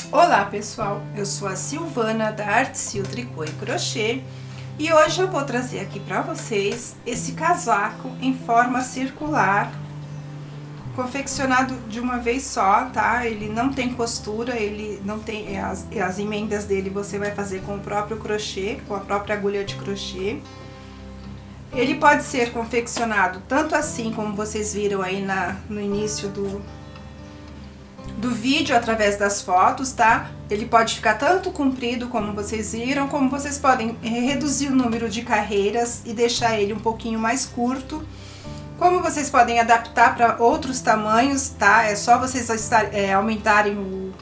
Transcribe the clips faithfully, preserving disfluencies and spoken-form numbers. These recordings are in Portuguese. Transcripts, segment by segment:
Olá pessoal, eu sou a Silvana da Artesil Tricô e Crochê e hoje eu vou trazer aqui para vocês esse casaco em forma circular, confeccionado de uma vez só, tá? Ele não tem costura, ele não tem as, as emendas dele você vai fazer com o próprio crochê, com a própria agulha de crochê. Ele pode ser confeccionado tanto assim como vocês viram aí na, no início do do vídeo, através das fotos, tá? Ele pode ficar tanto comprido como vocês viram, como vocês podem reduzir o número de carreiras e deixar ele um pouquinho mais curto, como vocês podem adaptar para outros tamanhos, tá? É só vocês estar, é, aumentarem o,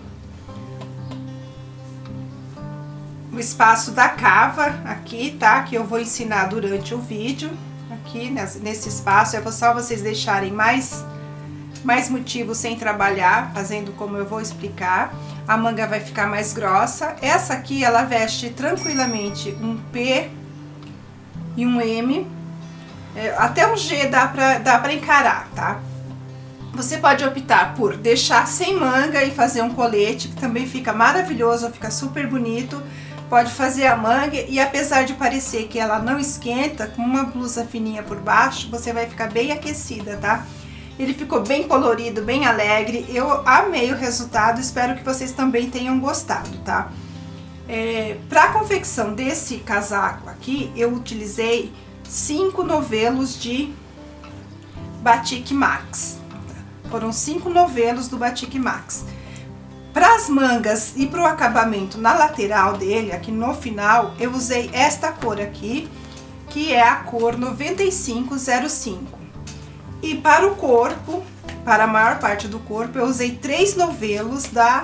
o espaço da cava aqui, tá? Que eu vou ensinar durante o vídeo, aqui nesse espaço, é só vocês deixarem mais mais motivos sem trabalhar, fazendo como eu vou explicar. A manga vai ficar mais grossa. Essa aqui, ela veste tranquilamente um P e um M, é, até um G dá pra, dá pra encarar, tá? Você pode optar por deixar sem manga e fazer um colete, que também fica maravilhoso, fica super bonito. Pode fazer a manga e apesar de parecer que ela não esquenta, com uma blusa fininha por baixo, você vai ficar bem aquecida, tá? Ele ficou bem colorido, bem alegre, eu amei o resultado, espero que vocês também tenham gostado, tá? É, para a confecção desse casaco aqui, eu utilizei cinco novelos de Batik Max, foram cinco novelos do Batik Max. Para as mangas e para o acabamento na lateral dele, aqui no final, eu usei esta cor aqui, que é a cor noventa e cinco zero cinco. E para o corpo, para a maior parte do corpo, eu usei três novelos da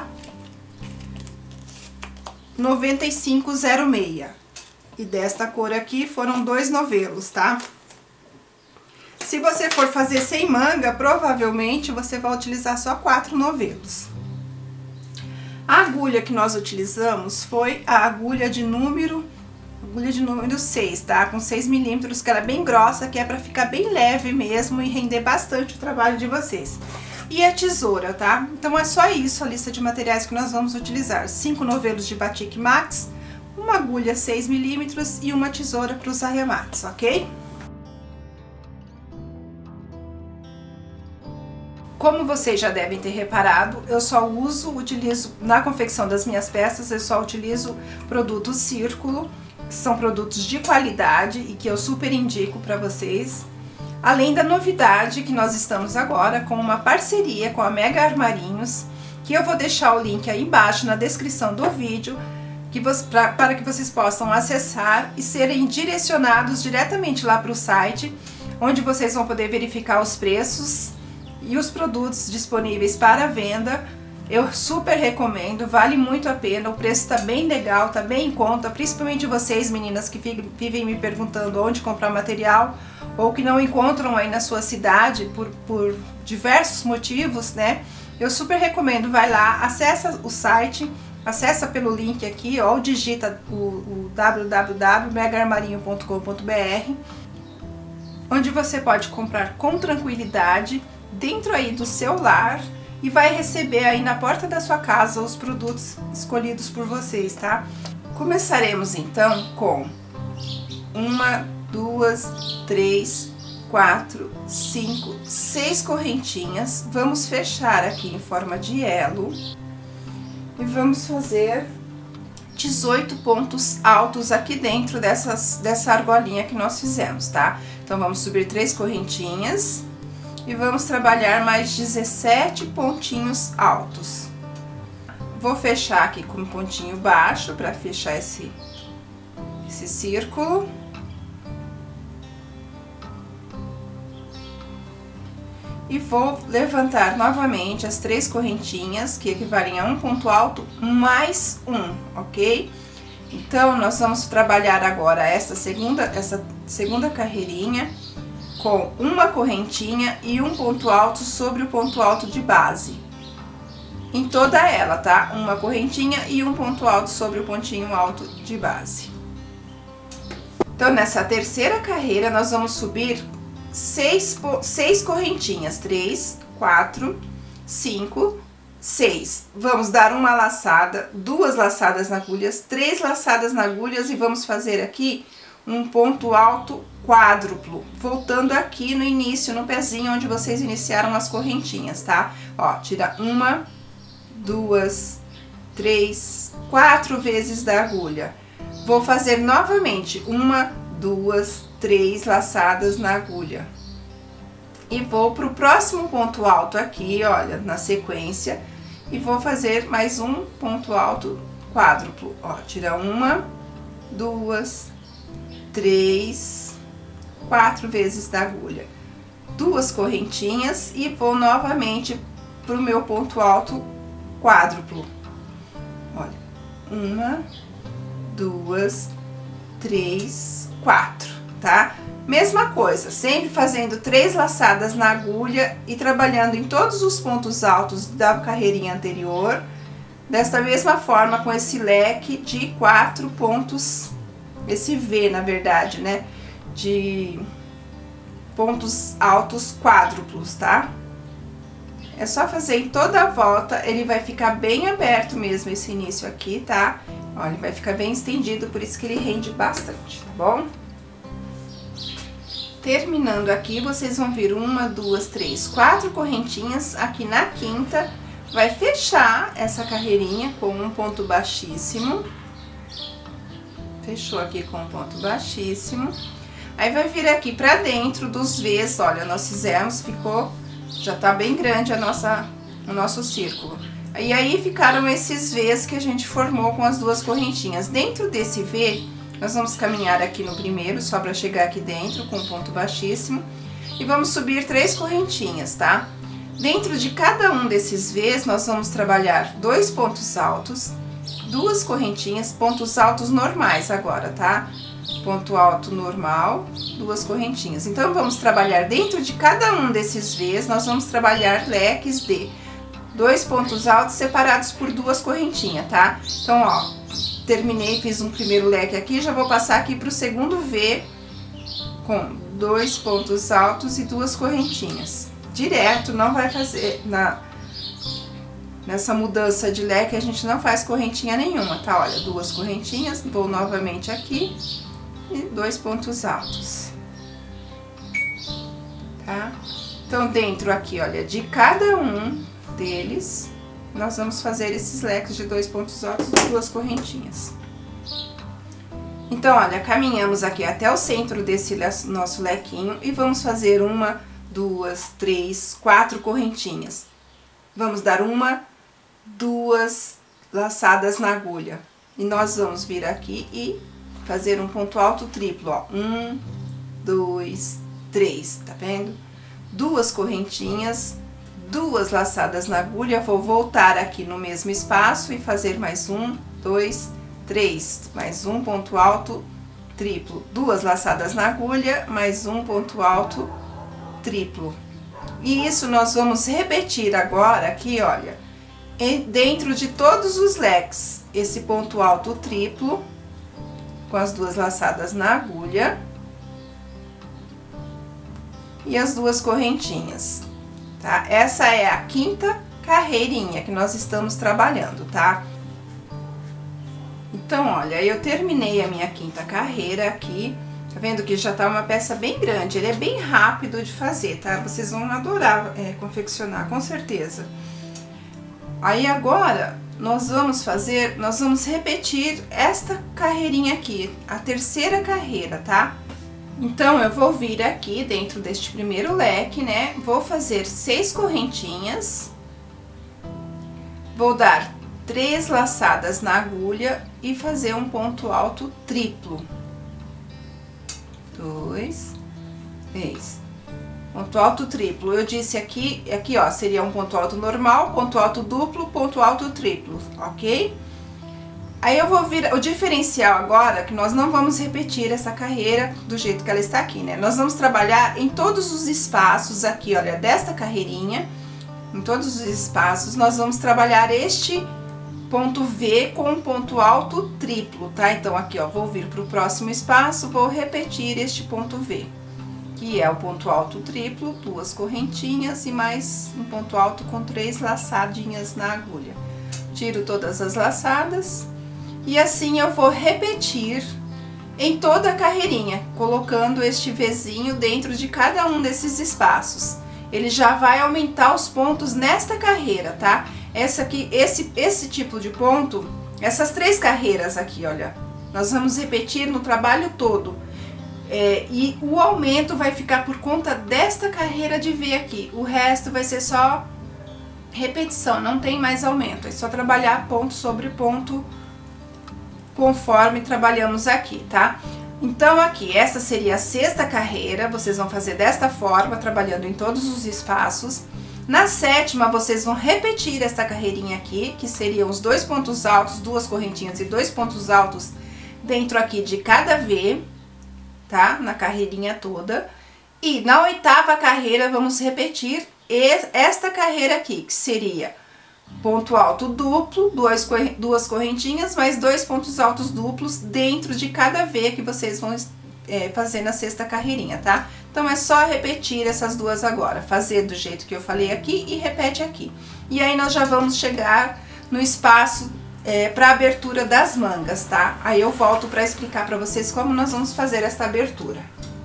noventa e cinco zero seis. E desta cor aqui foram dois novelos, tá? Se você for fazer sem manga, provavelmente você vai utilizar só quatro novelos. A agulha que nós utilizamos foi a agulha de número... agulha de número seis, tá? Com seis milímetros, que ela é bem grossa, que é pra ficar bem leve mesmo e render bastante o trabalho de vocês. E a tesoura, tá? Então é só isso a lista de materiais que nós vamos utilizar. Cinco novelos de Batik Max, uma agulha seis milímetros e uma tesoura para os arremates, ok? Como vocês já devem ter reparado, eu só uso, utilizo, na confecção das minhas peças, eu só utilizo produtos Círculo, que são produtos de qualidade e que eu super indico para vocês. Além da novidade que nós estamos agora com uma parceria com a Mega Armarinhos, que eu vou deixar o link aí embaixo na descrição do vídeo, que você, pra, para que vocês possam acessar e serem direcionados diretamente lá para o site, onde vocês vão poder verificar os preços e os produtos disponíveis para venda. Eu super recomendo, vale muito a pena, o preço tá bem legal, tá bem em conta, principalmente vocês meninas que vivem me perguntando onde comprar material ou que não encontram aí na sua cidade por, por diversos motivos, né? Eu super recomendo, vai lá, acessa o site, acessa pelo link aqui, ó, ou digita o, o w w w ponto mega armarinho ponto com ponto b r, onde você pode comprar com tranquilidade, dentro aí do seu lar, e vai receber aí na porta da sua casa os produtos escolhidos por vocês, tá? Começaremos então com uma, duas, três, quatro, cinco, seis correntinhas. Vamos fechar aqui em forma de elo e vamos fazer dezoito pontos altos aqui dentro dessas, dessa argolinha que nós fizemos, tá? Então vamos subir três correntinhas e vamos trabalhar mais dezessete pontinhos altos. Vou fechar aqui com um pontinho baixo para fechar esse, esse círculo. E vou levantar novamente as três correntinhas, que equivalem a um ponto alto mais um, ok? Então, nós vamos trabalhar agora essa segunda, essa segunda carreirinha com uma correntinha e um ponto alto sobre o ponto alto de base. Em toda ela, tá? Uma correntinha e um ponto alto sobre o pontinho alto de base. Então, nessa terceira carreira, nós vamos subir seis, seis correntinhas. Três, quatro, cinco, seis. Vamos dar uma laçada, duas laçadas na agulha, três laçadas na agulha e vamos fazer aqui um ponto alto quádruplo, voltando aqui no início, no pezinho onde vocês iniciaram as correntinhas, tá? Ó, tira uma, duas, três, quatro vezes da agulha. Vou fazer novamente uma, duas, três laçadas na agulha. E vou pro próximo ponto alto aqui, olha, na sequência, e vou fazer mais um ponto alto quádruplo. Ó, tira uma, duas, três, quatro vezes da agulha, duas correntinhas e vou novamente pro meu ponto alto quádruplo. Olha, uma, duas, três, quatro, tá? Mesma coisa, sempre fazendo três laçadas na agulha e trabalhando em todos os pontos altos da carreirinha anterior, desta mesma forma com esse leque de quatro pontos, esse V na verdade, né, de pontos altos quádruplos, tá? É só fazer em toda a volta, ele vai ficar bem aberto mesmo esse início aqui, tá? Olha, ele vai ficar bem estendido, por isso que ele rende bastante, tá bom? Terminando aqui, vocês vão vir uma, duas, três, quatro correntinhas. Aqui na quinta, vai fechar essa carreirinha com um ponto baixíssimo. Fechou aqui com um ponto baixíssimo. Aí, vai vir aqui pra dentro dos V's, olha, nós fizemos, ficou, já tá bem grande a nossa, o nosso círculo. E aí, ficaram esses V's que a gente formou com as duas correntinhas. Dentro desse V, nós vamos caminhar aqui no primeiro, só para chegar aqui dentro, com um ponto baixíssimo. E vamos subir três correntinhas, tá? Dentro de cada um desses V's, nós vamos trabalhar dois pontos altos, duas correntinhas, pontos altos normais agora, tá? Ponto alto normal, duas correntinhas. Então, vamos trabalhar dentro de cada um desses V's, nós vamos trabalhar leques de dois pontos altos separados por duas correntinhas, tá? Então, ó... Terminei, fiz um primeiro leque aqui, já vou passar aqui para o segundo V com dois pontos altos e duas correntinhas. Direto, não vai fazer, na, nessa mudança de leque a gente não faz correntinha nenhuma, tá? Olha, duas correntinhas, vou novamente aqui e dois pontos altos, tá? Então, dentro aqui, olha, de cada um deles... nós vamos fazer esses leques de dois pontos altos e duas correntinhas. Então, olha, caminhamos aqui até o centro desse nosso lequinho e vamos fazer uma, duas, três, quatro correntinhas. Vamos dar uma, duas laçadas na agulha. E nós vamos vir aqui e fazer um ponto alto triplo, ó. Um, dois, três, tá vendo? Duas correntinhas, duas laçadas na agulha, vou voltar aqui no mesmo espaço e fazer mais um, dois, três, mais um ponto alto triplo, duas laçadas na agulha, mais um ponto alto triplo. E isso nós vamos repetir agora aqui, olha, dentro de todos os leques, esse ponto alto triplo, com as duas laçadas na agulha e as duas correntinhas. Tá? Essa é a quinta carreirinha que nós estamos trabalhando, tá? Então, olha, eu terminei a minha quinta carreira aqui, tá vendo que já tá uma peça bem grande, ele é bem rápido de fazer, tá? Vocês vão adorar é, confeccionar, com certeza. Aí agora, nós vamos fazer, nós vamos repetir esta carreirinha aqui, a terceira carreira, tá? Então, eu vou vir aqui dentro deste primeiro leque, né? Vou fazer seis correntinhas, vou dar três laçadas na agulha e fazer um ponto alto triplo. Dois, três. Ponto alto triplo. Eu disse aqui, aqui ó, seria um ponto alto normal, ponto alto duplo, ponto alto triplo, ok? Aí eu vou vir, o diferencial agora, que nós não vamos repetir essa carreira do jeito que ela está aqui, né? Nós vamos trabalhar em todos os espaços aqui, olha, desta carreirinha, em todos os espaços, nós vamos trabalhar este ponto V com um ponto alto triplo, tá? Então, aqui, ó, vou vir para o próximo espaço, vou repetir este ponto V, que que é o ponto alto triplo, duas correntinhas e mais um ponto alto com três laçadinhas na agulha. Tiro todas as laçadas e assim eu vou repetir em toda a carreirinha, colocando este Vzinho dentro de cada um desses espaços. Ele já vai aumentar os pontos nesta carreira, tá? Essa aqui, esse, esse tipo de ponto, essas três carreiras aqui, olha, nós vamos repetir no trabalho todo. É, e o aumento vai ficar por conta desta carreira de V aqui. O resto vai ser só repetição, não tem mais aumento. É só trabalhar ponto sobre ponto conforme trabalhamos aqui, tá? Então aqui, essa seria a sexta carreira, vocês vão fazer desta forma, trabalhando em todos os espaços. Na sétima, vocês vão repetir esta carreirinha aqui, que seriam os dois pontos altos, duas correntinhas e dois pontos altos dentro aqui de cada V, tá? Na carreirinha toda. E na oitava carreira, vamos repetir esta carreira aqui, que seria ponto alto duplo, duas, duas correntinhas, mais dois pontos altos duplos dentro de cada V que vocês vão é, fazer na sexta carreirinha, tá? Então, é só repetir essas duas agora, fazer do jeito que eu falei aqui e repete aqui. E aí, nós já vamos chegar no espaço é, para abertura das mangas, tá? Aí eu volto para explicar para vocês como nós vamos fazer essa abertura.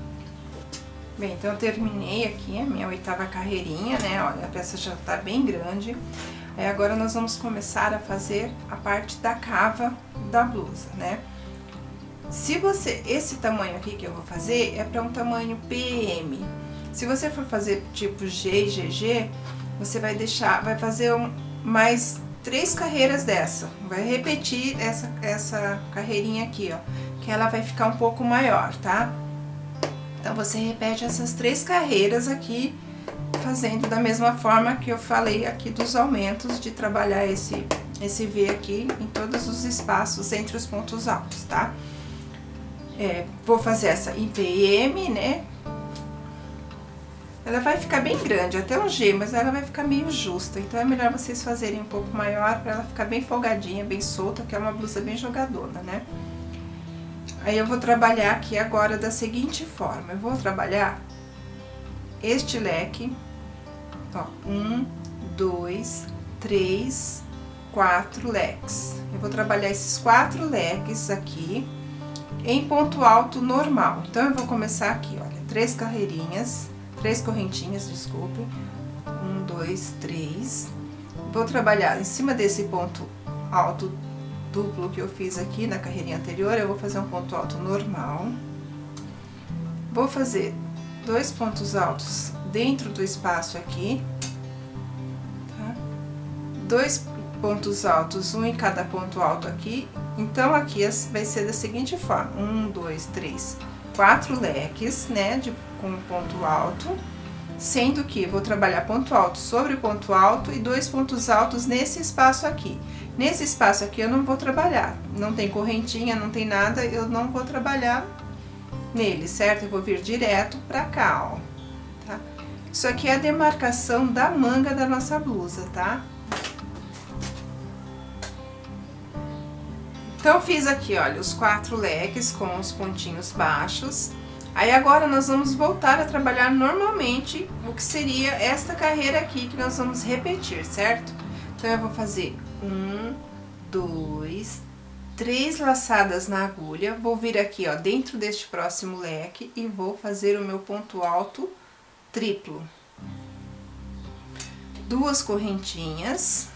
Bem, então eu terminei aqui a minha oitava carreirinha, né? Olha, a peça já tá bem grande. Aí agora nós vamos começar a fazer a parte da cava da blusa, né? Se você, esse tamanho aqui que eu vou fazer é para um tamanho P M. Se você for fazer tipo G e G G, você vai deixar, vai fazer um, mais três carreiras dessa. Vai repetir essa, essa carreirinha aqui, ó, que ela vai ficar um pouco maior, tá? Então, você repete essas três carreiras aqui, fazendo da mesma forma que eu falei aqui dos aumentos, de trabalhar esse, esse V aqui em todos os espaços entre os pontos altos, tá? É, vou fazer essa em P M, né? Ela vai ficar bem grande, até um G, mas ela vai ficar meio justa. Então, é melhor vocês fazerem um pouco maior para ela ficar bem folgadinha, bem solta, que é uma blusa bem jogadona, né? Aí, eu vou trabalhar aqui agora da seguinte forma. Eu vou trabalhar este leque, ó, um, dois, três, quatro leques. Eu vou trabalhar esses quatro leques aqui em ponto alto normal. Então, eu vou começar aqui, olha, três carreirinhas, três correntinhas, desculpe. Um, dois, três. Vou trabalhar em cima desse ponto alto duplo que eu fiz aqui na carreirinha anterior, eu vou fazer um ponto alto normal. Vou fazer dois pontos altos dentro do espaço aqui, tá? Dois pontos altos, um em cada ponto alto aqui. Então, aqui vai ser da seguinte forma: um, dois, três, quatro leques, né, de, com ponto alto, sendo que vou trabalhar ponto alto sobre ponto alto e dois pontos altos nesse espaço aqui. Nesse espaço aqui eu não vou trabalhar, não tem correntinha, não tem nada, eu não vou trabalhar nele, certo? Eu vou vir direto pra cá, ó, tá? Isso aqui é a demarcação da manga da nossa blusa, tá? Então, fiz aqui, olha, os quatro leques com os pontinhos baixos. Aí, agora, nós vamos voltar a trabalhar normalmente o que seria esta carreira aqui que nós vamos repetir, certo? Então, eu vou fazer um, dois, três laçadas na agulha, vou vir aqui, ó, dentro deste próximo leque e vou fazer o meu ponto alto triplo. Duas correntinhas,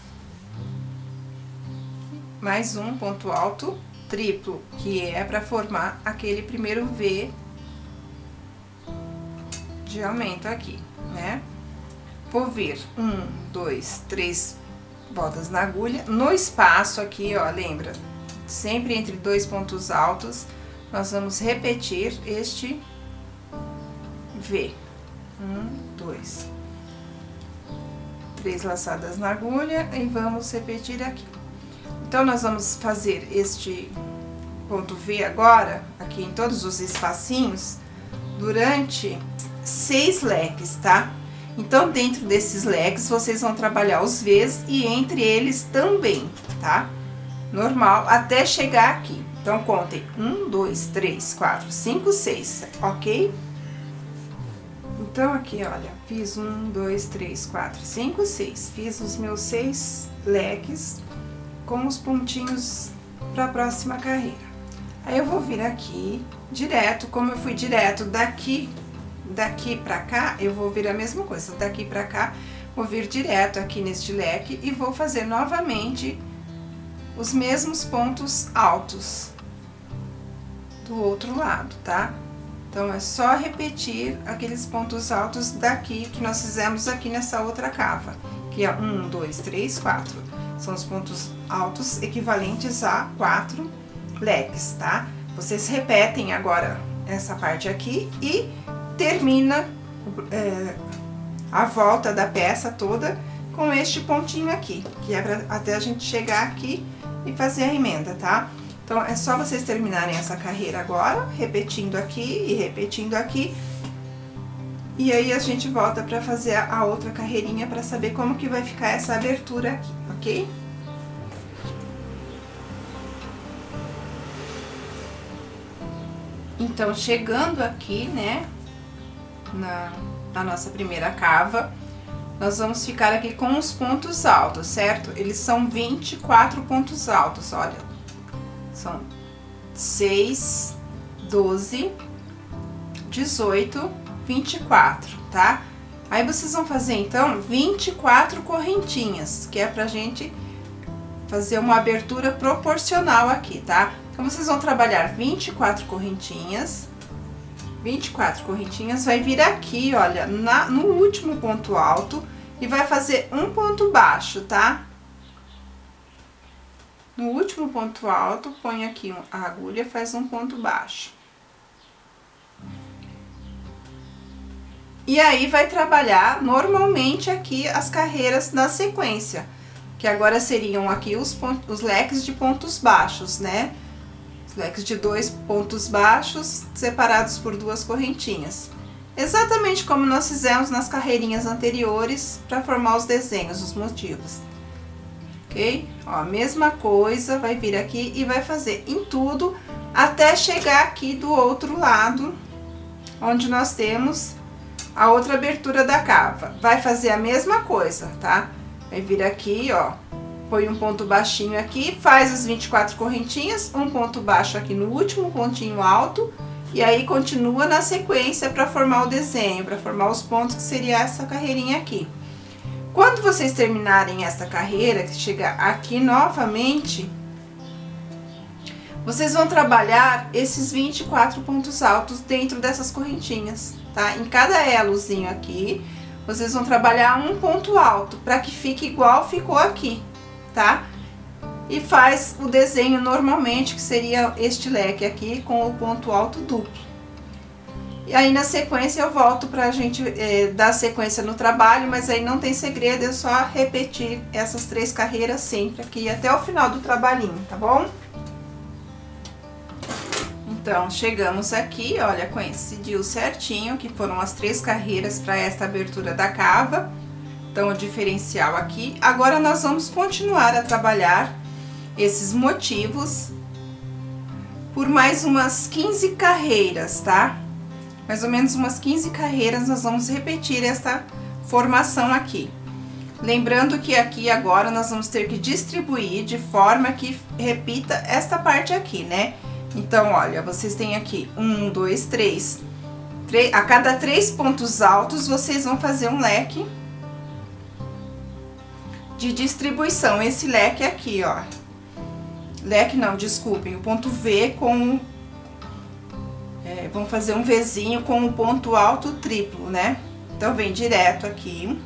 mais um ponto alto triplo, que é para formar aquele primeiro V de aumento aqui, né? Vou vir um, dois, três voltas na agulha, no espaço aqui, ó, lembra? Sempre entre dois pontos altos, nós vamos repetir este V. Um, dois. Três laçadas na agulha e vamos repetir aqui. Então, nós vamos fazer este ponto V agora, aqui em todos os espacinhos, durante seis leques, tá? Então, dentro desses leques, vocês vão trabalhar os V's e entre eles também, tá? Normal, até chegar aqui. Então, contem um, dois, três, quatro, cinco, seis, ok? Então, aqui, olha, fiz um, dois, três, quatro, cinco, seis. Fiz os meus seis leques com os pontinhos para a próxima carreira. Aí, eu vou vir aqui, direto, como eu fui direto daqui, daqui pra cá, eu vou vir a mesma coisa. Daqui pra cá, vou vir direto aqui neste leque e vou fazer novamente os mesmos pontos altos do outro lado, tá? Então, é só repetir aqueles pontos altos daqui que nós fizemos aqui nessa outra cava, que é um, dois, três, quatro. São os pontos altos equivalentes a quatro leques, tá? Vocês repetem agora essa parte aqui e termina é, a volta da peça toda com este pontinho aqui, que é pra, até a gente chegar aqui e fazer a emenda, tá? Então, é só vocês terminarem essa carreira agora, repetindo aqui e repetindo aqui. E aí, a gente volta pra fazer a outra carreirinha pra saber como que vai ficar essa abertura aqui, ok? Então, chegando aqui, né, na, na nossa primeira cava, nós vamos ficar aqui com os pontos altos, certo? Eles são vinte e quatro pontos altos, olha. São seis, doze, dezoito, vinte e quatro, tá? Aí, vocês vão fazer, então, vinte e quatro correntinhas, que é pra gente fazer uma abertura proporcional aqui, tá? Então, vocês vão trabalhar vinte e quatro correntinhas, vinte e quatro correntinhas, vai vir aqui, olha, na, no último ponto alto e vai fazer um ponto baixo, tá? No último ponto alto, põe aqui a agulha, faz um ponto baixo. E aí, vai trabalhar normalmente aqui as carreiras na sequência, que agora seriam aqui os, pontos, os leques de pontos baixos, né? Os leques de dois pontos baixos separados por duas correntinhas. Exatamente como nós fizemos nas carreirinhas anteriores para formar os desenhos, os motivos. Ok? Ó, a mesma coisa, vai vir aqui e vai fazer em tudo até chegar aqui do outro lado, onde nós temos a outra abertura da cava. Vai fazer a mesma coisa, tá? Vai vir aqui, ó, põe um ponto baixinho aqui, faz as vinte e quatro correntinhas, um ponto baixo aqui no último pontinho alto, e aí continua na sequência para formar o desenho, para formar os pontos que seria essa carreirinha aqui. Quando vocês terminarem essa carreira, que chegar aqui novamente, vocês vão trabalhar esses vinte e quatro pontos altos dentro dessas correntinhas, tá? Em cada elozinho aqui, vocês vão trabalhar um ponto alto, para que fique igual ficou aqui, tá? E faz o desenho normalmente, que seria este leque aqui, com o ponto alto duplo. E aí, na sequência, eu volto pra gente é, dar sequência no trabalho, mas aí não tem segredo, é só repetir essas três carreiras sempre aqui, até o final do trabalhinho, tá bom? Então, chegamos aqui, olha, coincidiu certinho, que foram as três carreiras para esta abertura da cava. Então, o diferencial aqui. Agora, nós vamos continuar a trabalhar esses motivos por mais umas quinze carreiras, tá? Mais ou menos umas quinze carreiras, nós vamos repetir essa formação aqui. Lembrando que aqui agora nós vamos ter que distribuir de forma que repita esta parte aqui, né? Então, olha, vocês têm aqui um, dois, três. A cada três pontos altos, vocês vão fazer um leque de distribuição. Esse leque aqui, ó. Leque não, desculpem, o ponto V com... É, vamos fazer um Vzinho com um ponto alto triplo, né? Então, vem direto aqui.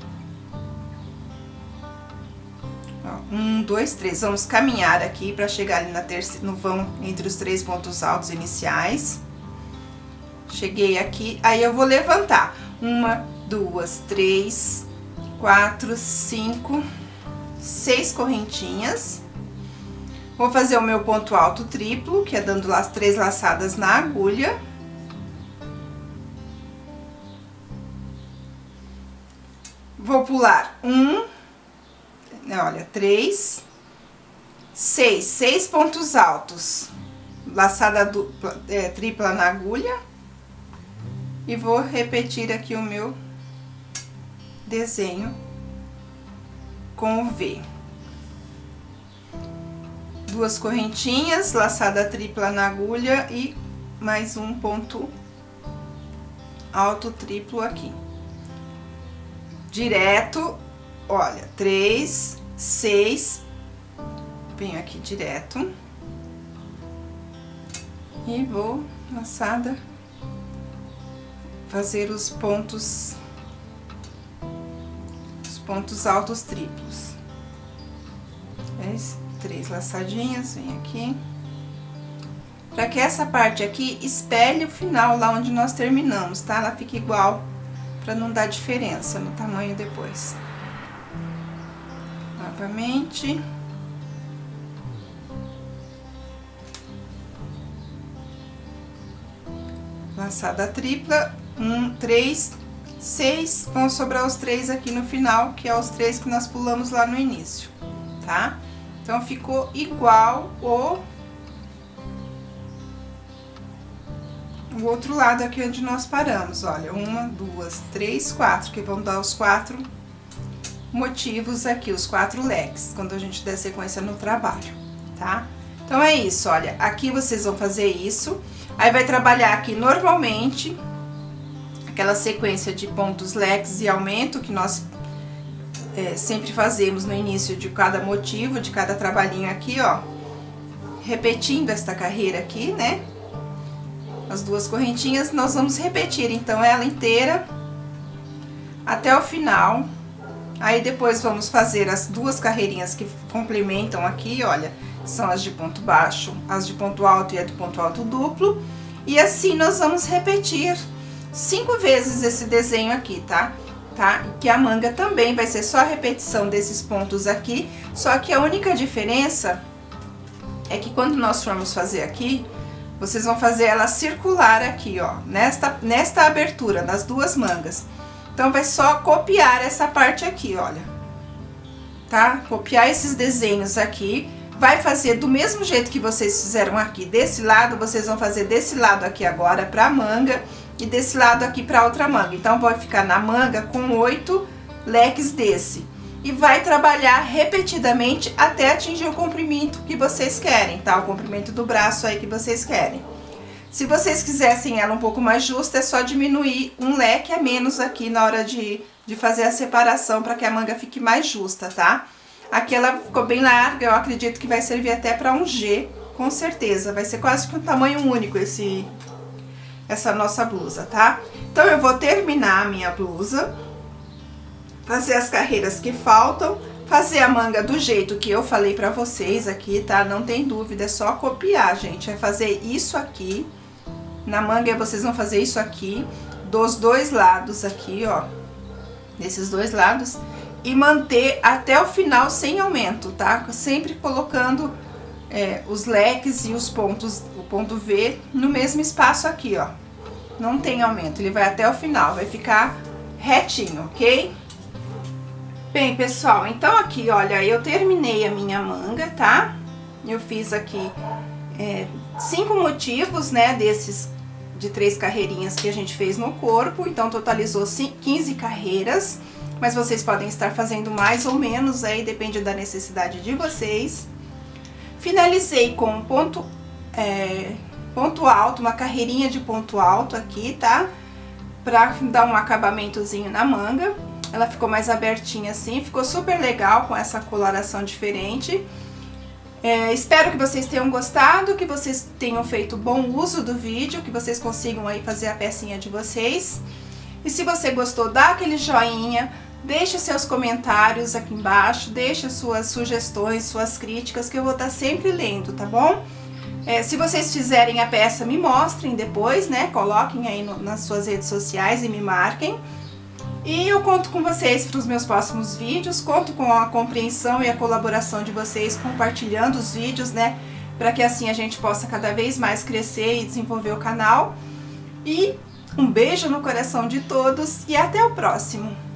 Ó, um, dois, três. Vamos caminhar aqui para chegar ali na terceira, no vão entre os três pontos altos iniciais. Cheguei aqui, aí eu vou levantar. Uma, duas, três, quatro, cinco, seis correntinhas. Vou fazer o meu ponto alto triplo, que é dando as três laçadas na agulha. Vou pular um, olha, três, seis, seis pontos altos, laçada dupla, é, tripla na agulha. e vou repetir aqui o meu desenho com o V. Duas correntinhas, laçada tripla na agulha e mais um ponto alto triplo aqui. Direto, olha, três, seis, venho aqui direto e vou laçada fazer os pontos, os pontos altos triplos. É três laçadinhas, vem aqui, para que essa parte aqui espelhe o final lá onde nós terminamos, tá? Ela fica igual, para não dar diferença no tamanho depois. Novamente. Laçada tripla, um, três, seis, vão sobrar os três aqui no final, que é os três que nós pulamos lá no início, tá? Então, ficou igual o, o outro lado aqui onde nós paramos, olha, uma, duas, três, quatro, que vão dar os quatro motivos aqui, os quatro leques, quando a gente der sequência no trabalho, tá? Então, é isso, olha, aqui vocês vão fazer isso, aí vai trabalhar aqui normalmente, aquela sequência de pontos leques e aumento que nós É, sempre fazemos no início de cada motivo, de cada trabalhinho aqui, ó, repetindo esta carreira aqui, né? As duas correntinhas, nós vamos repetir, então, ela inteira até o final. Aí, depois, vamos fazer as duas carreirinhas que complementam aqui, olha, são as de ponto baixo, as de ponto alto e a de ponto alto duplo. E assim, nós vamos repetir cinco vezes esse desenho aqui, tá? Tá? Que a manga também vai ser só a repetição desses pontos aqui, só que a única diferença é que quando nós formos fazer aqui, vocês vão fazer ela circular aqui, ó, nesta, nesta abertura, nas duas mangas. Então, vai só copiar essa parte aqui, olha, tá? Copiar esses desenhos aqui, vai fazer do mesmo jeito que vocês fizeram aqui desse lado, vocês vão fazer desse lado aqui agora pra manga, e desse lado aqui para outra manga. Então, vai ficar na manga com oito leques desse. E vai trabalhar repetidamente até atingir o comprimento que vocês querem, tá? O comprimento do braço aí que vocês querem. Se vocês quisessem ela um pouco mais justa, é só diminuir um leque a menos aqui na hora de, de fazer a separação, para que a manga fique mais justa, tá? Aqui ela ficou bem larga, eu acredito que vai servir até para um G, com certeza. Vai ser quase que um tamanho único esse... essa nossa blusa, tá? Então, eu vou terminar a minha blusa, fazer as carreiras que faltam, fazer a manga do jeito que eu falei pra vocês aqui, tá? Não tem dúvida, é só copiar, gente. É fazer isso aqui, na manga vocês vão fazer isso aqui, dos dois lados aqui, ó, desses dois lados, e manter até o final sem aumento, tá? Sempre colocando é, os leques e os pontos, o ponto V no mesmo espaço aqui, ó. Não tem aumento, ele vai até o final, vai ficar retinho, ok? Bem, pessoal, então aqui, olha, eu terminei a minha manga, tá? Eu fiz aqui é, cinco motivos, né, desses de três carreirinhas que a gente fez no corpo, então totalizou quinze carreiras, mas vocês podem estar fazendo mais ou menos aí, depende da necessidade de vocês. Finalizei com um ponto, é, ponto alto, uma carreirinha de ponto alto aqui, tá? Pra dar um acabamentozinho na manga. Ela ficou mais abertinha assim, ficou super legal com essa coloração diferente. É, espero que vocês tenham gostado, que vocês tenham feito bom uso do vídeo, que vocês consigam aí fazer a pecinha de vocês. E se você gostou, dá aquele joinha, deixe seus comentários aqui embaixo, deixe suas sugestões, suas críticas, que eu vou estar sempre lendo, tá bom? É, se vocês fizerem a peça, me mostrem depois, né? Coloquem aí no, nas suas redes sociais e me marquem. E eu conto com vocês para os meus próximos vídeos, conto com a compreensão e a colaboração de vocês, compartilhando os vídeos, né? Para que assim a gente possa cada vez mais crescer e desenvolver o canal. E um beijo no coração de todos e até o próximo!